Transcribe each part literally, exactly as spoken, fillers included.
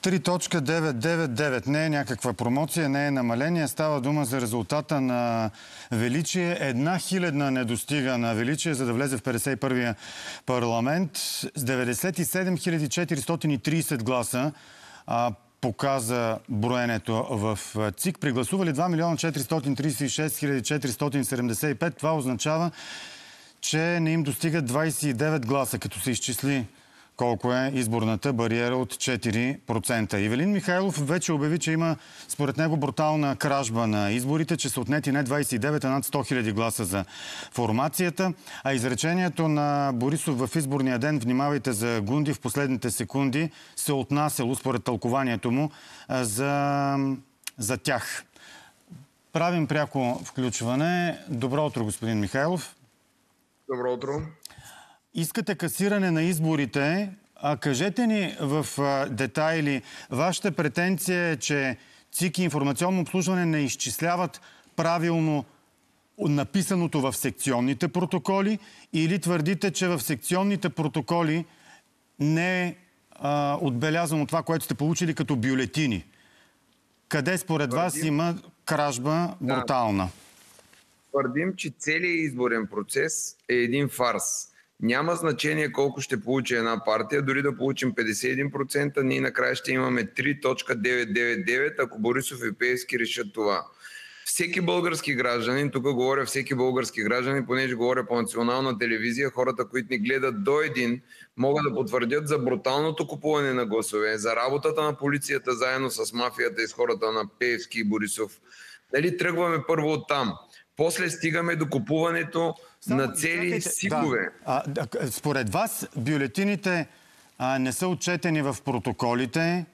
три точка деветстотин деветдесет и девет. Не е някаква промоция, не е намаление. Става дума за резултата на Величие. Една хилядна не достига на Величие, за да влезе в петдесет и първия парламент. С деветдесет и седем хиляди четиристотин и тридесет гласа а, показа броенето в ЦИК. Пригласували два милиона четиристотин тридесет и шест хиляди четиристотин седемдесет и пет. Това означава, че не им достигат двадесет и девет гласа, като се изчисли колко е изборната бариера от четири процента. Ивелин Михайлов вече обяви, че има според него брутална кражба на изборите, че са отнети не двадесет и девет, а над сто хиляди гласа за формацията. А изречението на Борисов в изборния ден, внимавайте за Гунди, в последните секунди се отнасяло, според тълкованието му, за, за тях. Правим пряко включване. Добро утро, господин Михайлов. Добро утро. Искате касиране на изборите. А кажете ни в а, детайли, вашата претенция е, че ЦИК и информационно обслужване не изчисляват правилно написаното в секционните протоколи, или твърдите, че в секционните протоколи не е а, отбелязано това, което сте получили като бюлетини? Къде според Твърдим... вас има кражба брутална? Да. Твърдим, че целият изборен процес е един фарс. Няма значение колко ще получи една партия, дори да получим петдесет и един процента, ние накрая ще имаме три точка деветстотин деветдесет и девет, ако Борисов и Пеевски решат това. Всеки български гражданин, тук говоря всеки български гражданин, понеже говоря по национална телевизия, хората, които ни гледат до един, могат да потвърдят за бруталното купуване на гласове, за работата на полицията заедно с мафията и с хората на Пеевски и Борисов. Дали тръгваме първо от там? После стигаме до купуването Само, на цели сикове. Да. А, да, според вас бюлетините а, не са отчетени в протоколите,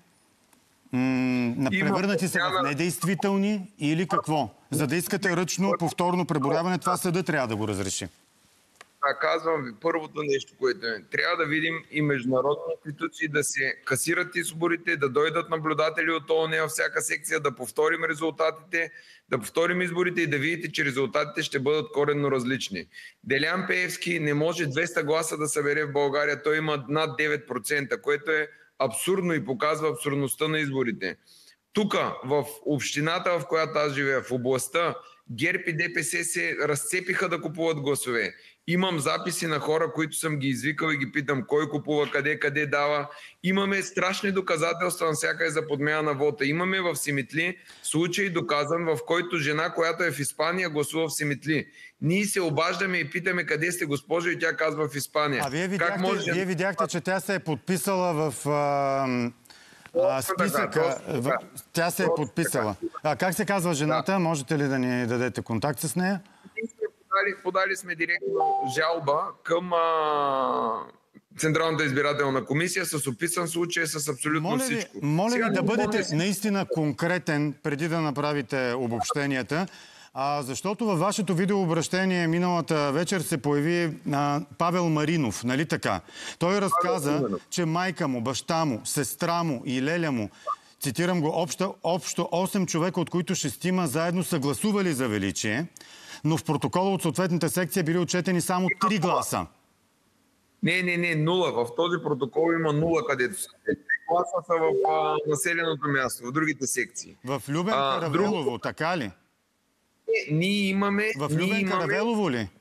м- превърнати са в недействителни или какво? За да искате ръчно повторно преброяване, това съдът трябва да го разреши. А, казвам ви, първото нещо, което е. Трябва да видим и международни институции да се касират изборите, да дойдат наблюдатели от ООН във всяка секция, да повторим резултатите, да повторим изборите и да видите, че резултатите ще бъдат коренно различни. Делян Пеевски не може двеста гласа да събере в България. Той има над девет процента, което е абсурдно и показва абсурдността на изборите. Тук, в общината, в която аз живея, в областта, ГЕРБ и ДПС се разцепиха да купуват гласове. Имам записи на хора, които съм ги извикал и ги питам кой купува, къде, къде дава. Имаме страшни доказателства навсякъде за подмяна на вота. Имаме в Симитли случай доказан, в който жена, която е в Испания, гласува в Симитли. Ние се обаждаме и питаме къде сте, госпожо, и тя казва в Испания. А вие видяхте, как може... вие видяхте че тя се е подписала в... А... А, списъка, да, тя се е подписала. А как се казва жената? Да. Можете ли да ни дадете контакт с нея? Подали, подали сме директно жалба към а, Централната избирателна комисия с описан случай, с абсолютно моля всичко. Ви, моля ви да бъдете си... наистина конкретен преди да направите обобщенията. А, защото във вашето видеообращение миналата вечер се появи а, Павел Маринов, нали така? Той разказа, че майка му, баща му, сестра му и леля му, цитирам го, общо, общо осем човека, от които шестима заедно са гласували за Величие, но в протокола от съответната секция били отчетени само три гласа. Не, не, не, нула. В този протокол има нула, където са. Три гласа са в а, населеното място, в другите секции. В Любен Каравелово, друг... така ли? Не, ние имаме... В Любен ние Каравелово имаме... ли?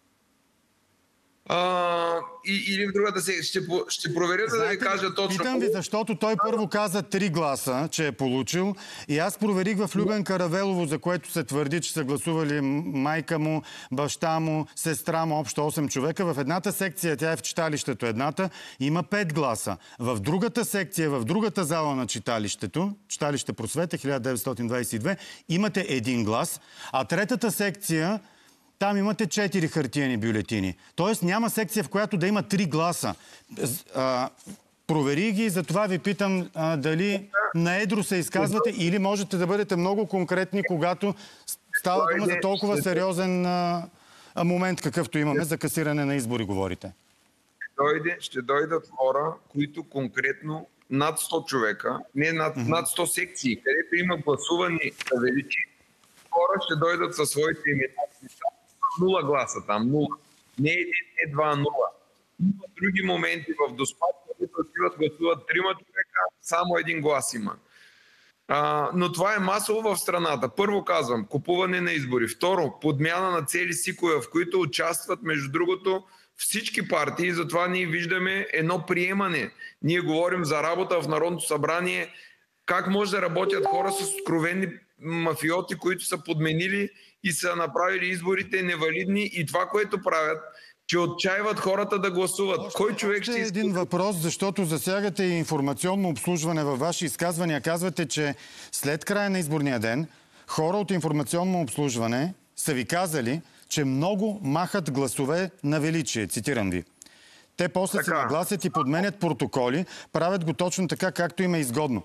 А, и, или в другата се ще, ще проверя, за да ви кажа точно. Питам ви, защото той първо каза три гласа, че е получил. И аз проверих в Любен Каравелово, за което се твърди, че са гласували майка му, баща му, сестра му, общо осем човека. В едната секция, тя е в читалището едната, има пет гласа. В другата секция, в другата зала на читалището, читалище Просвета, хиляда деветстотин двадесет и две, имате един глас. А третата секция... Там имате четири хартиени бюлетини. Тоест няма секция, в която да има три гласа. А, провери ги, затова ви питам а, дали на едро се изказвате или можете да бъдете много конкретни, когато става дума за толкова сериозен а, момент, какъвто имаме за касиране на избори, говорите. Дойде, ще дойдат хора, които конкретно над сто човека, не над, mm-hmm. над сто секции, където има гласувани за Величие, хора ще дойдат със своите имена. Нула гласа там, нула. Не един, не два, нула. Има други моменти в Доспад, които отиват, гласуват трима човека, Само един глас има. А, но това е масово в страната. Първо казвам, купуване на избори. Второ, подмяна на цели СИК-ове, в които участват, между другото, всички партии. Затова ние виждаме едно приемане. Ние говорим за работа в Народното събрание. Как може да работят хора с откровени мафиоти, които са подменили и са направили изборите невалидни, и това, което правят, че отчаиват хората да гласуват. Още, Кой човек още ще един иска? въпрос, защото засягате и информационно обслужване във ваши изказвания. Казвате, че след края на изборния ден хора от информационно обслужване са ви казали, че много махат гласове на величие. Цитирам ви. Те после Така. се нагласят и подменят протоколи, правят го точно така, както им е изгодно.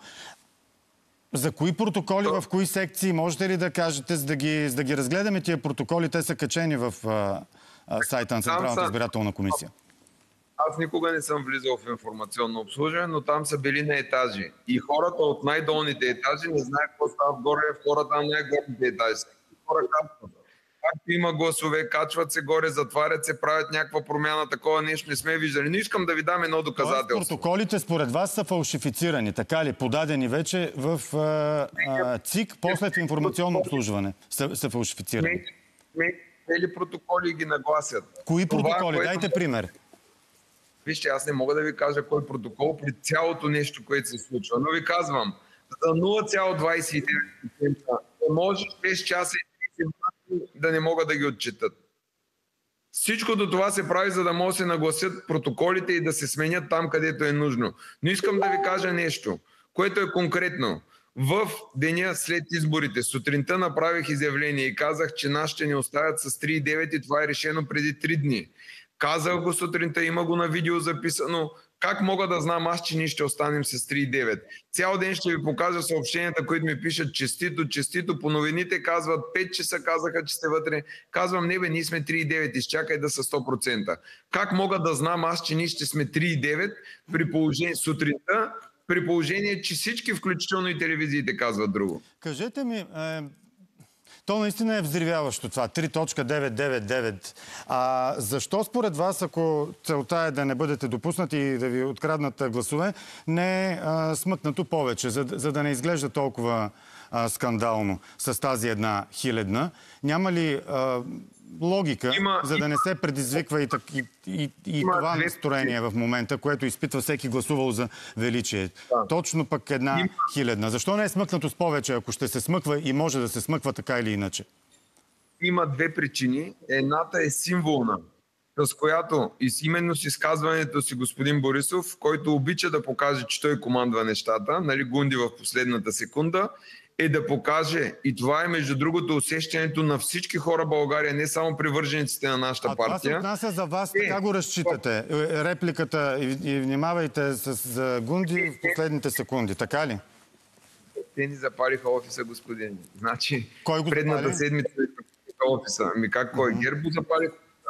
За кои протоколи, в кои секции, можете ли да кажете, за да ги, за да ги разгледаме тия протоколи? Те са качени в а, а, сайта на Централната са... избирателна комисия. Аз никога не съм влизал в информационно обслужване, но там са били на етажи. И хората от най-долните етажи не знаят какво става вгоре, хората на най-горните етажи. Хора качват. Както има гласове, качват се горе, затварят се, правят някаква промяна, такова нещо не сме виждали. Но искам да ви дам едно доказателство. Тоест, протоколите според вас са фалшифицирани, така ли? Подадени вече в а, а, ЦИК, после в информационно обслужване са, са фалшифицирани. Тези протоколи ги нагласят. Кои Това, протоколи? което... Дайте пример. Вижте, аз не мога да ви кажа кой протокол при цялото нещо, което се случва. Но ви казвам, за нула цяло двадесет и девет процента не може шест часа и тридесет минути да не могат да ги отчитат. Всичкото това се прави, за да могат да се нагласят протоколите и да се сменят там, където е нужно. Но искам да ви кажа нещо, което е конкретно. В деня след изборите, сутринта направих изявление и казах, че нас ще ни оставят с три цяло и девет и това е решено преди три дни. Казах го сутринта, има го на видео записано. Как мога да знам аз, че ние ще останем с три цяло и девет? Цял ден ще ви покажа съобщенията, които ми пишат честито, честито. По новините казват пет часа, казаха, че сте вътре. Казвам, не бе, ние сме три цяло и девет, изчакай да са сто процента. Как мога да знам аз, че ние ще сме три цяло и девет при положение сутринта, при положение, че всички, включително и телевизиите, казват друго? Кажете ми... Е... То наистина е взривяващо това. три цяло деветстотин деветдесет и девет. А защо според вас, ако целта е да не бъдете допуснати и да ви откраднат гласове, не е а, смъкнато повече, за, за да не изглежда толкова а, скандално с тази една хилядна? Няма ли а, логика, има, за да не се предизвиква и, и, и, и това две... настроение в момента, което изпитва всеки гласувал за величие? Да. Точно пък една има... хилядна. Защо не е смъкнато с повече, ако ще се смъква и може да се смъква така или иначе? Има две причини. Едната е символна, с която именно с изказването си господин Борисов, който обича да покаже, че той командва нещата, нали, гунди в последната секунда, е да покаже, и това е между другото усещането на всички хора в България, не само привържениците на нашата а партия. А това се отнася за вас, е, така го разчитате? Репликата и, и внимавайте с за гунди в последните секунди, така ли? Те ни запалиха офиса, господин. Значи, кой го предната запали? седмица офиса. Ами как кой? Uh-huh. Герб го запалиха.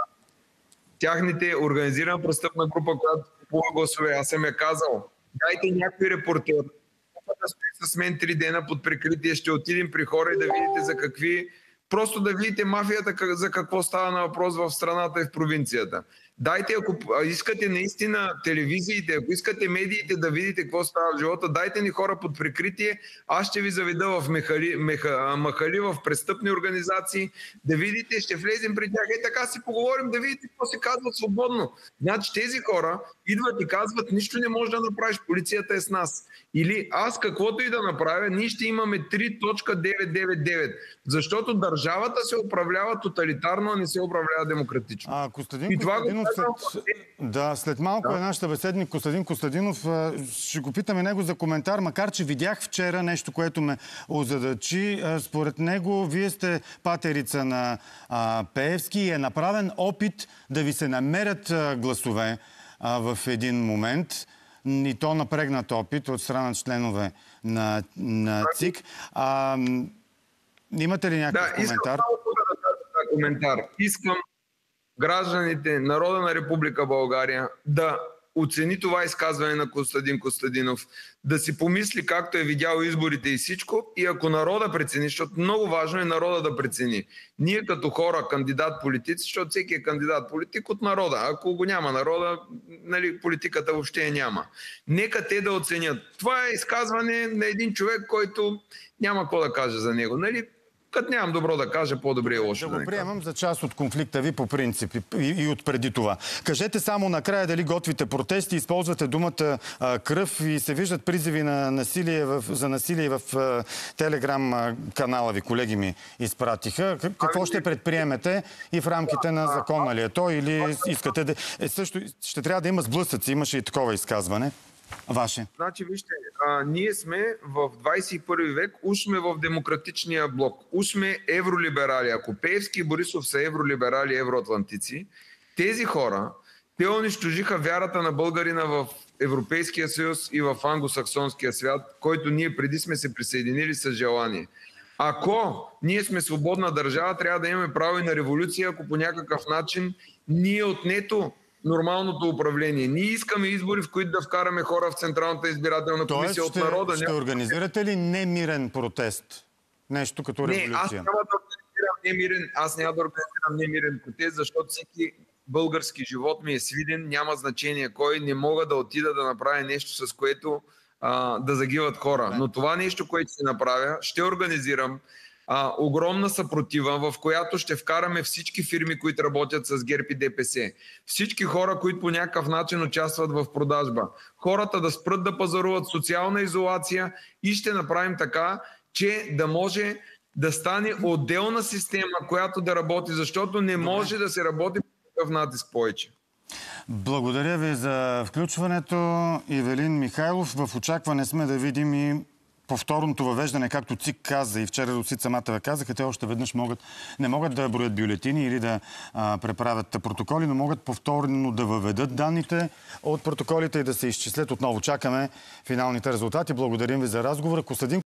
Тяхните организирана престъпна група, която купува гласове. Аз съм я казал. Дайте някой репортер да стои с мен три дена под прикритие, ще отидем при хора и да видите за какви... Просто да видите мафията за какво става на въпрос в страната и в провинцията. Дайте, ако искате наистина телевизиите, ако искате медиите да видите какво става в живота, дайте ни хора под прикритие, аз ще ви заведа в мехали, меха, махали, в престъпни организации, да видите, ще влезем при тях. Е, така си поговорим, да видите какво се казват свободно. Значи тези хора идват и казват, нищо не можеш да направиш, полицията е с нас. Или аз каквото и да направя, ние ще имаме три цяло деветстотин деветдесет и девет. Защото държавата се управлява тоталитарно, а не се управлява демократично. А, Костадин Костадинов, след, да, след малко да. е нашата беседник Костадин Костадинов. Ще го питаме него за коментар, макар че видях вчера нещо, което ме озадачи. Според него, вие сте патерица на а, Пеевски и е направен опит да ви се намерят а, гласове а, в един момент. И то напрегнат опит от страна на членове на, на ЦИК. А, имате ли някакъв да, коментар? Искам да кажа коментар. Искам гражданите, народа на Република България да оцени това изказване на Костадин Костадинов, да си помисли както е видял изборите и всичко, и ако народа прецени, защото много важно е народа да прецени. Ние като хора, кандидат-политици, защото всеки е кандидат-политик от народа. Ако го няма народа, нали, политиката въобще няма. Нека те да оценят. Това е изказване на един човек, който няма какво да каже за него. Нали? Като нямам добро да кажа, по-добре е лошо. Да го приемам за част от конфликта ви по принцип и, и от преди това. Кажете само накрая дали готвите протести, използвате думата а, кръв и се виждат призиви на насилие в, за насилие в а, телеграм а, канала ви, колеги ми изпратиха. Какво ами, ще предприемете и в рамките на закона ли е то или искате да... Е, също ще трябва да има сблъсъци, имаше и такова изказване. Ваше. Значи, вижте, а, ние сме в двадесет и първи век, уж сме в демократичния блок, уж сме евролиберали. Ако Пеевски и Борисов са евролиберали, евроатлантици, тези хора, те унищожиха вярата на българина в Европейския съюз и в англосаксонския свят, който ние преди сме се присъединили с желание. Ако ние сме свободна държава, трябва да имаме право и на революция, ако по някакъв начин ни е отнето нормалното управление. Ние искаме избори, в които да вкараме хора в Централната избирателна комисия. Тоест, от народа. Ще организирате ли немирен протест? Нещо като революция? Не, аз няма да организирам немирен, аз няма да организирам немирен протест, защото всеки български живот ми е свиден, няма значение кой, не мога да отида да направя нещо, с което а, да загиват хора. Но това нещо, което ще направя, ще организирам А, огромна съпротива, в която ще вкараме всички фирми, които работят с ГЕРБ и ДПС. Всички хора, които по някакъв начин участват в продажба. Хората да спрат да пазаруват, социална изолация и ще направим така, че да може да стане отделна система, която да работи, защото не може да се работи по такъв натиск повече. Благодаря ви за включването, Ивелин Михайлов. В очакване сме да видим и повторното въвеждане, както ЦИК каза и вчера Росица Саматева казаха, те още веднъж могат, не могат да броят бюлетини или да а, преправят протоколи, но могат повторно да въведат данните от протоколите и да се изчислят. Отново чакаме финалните резултати. Благодарим ви за разговора. Костадин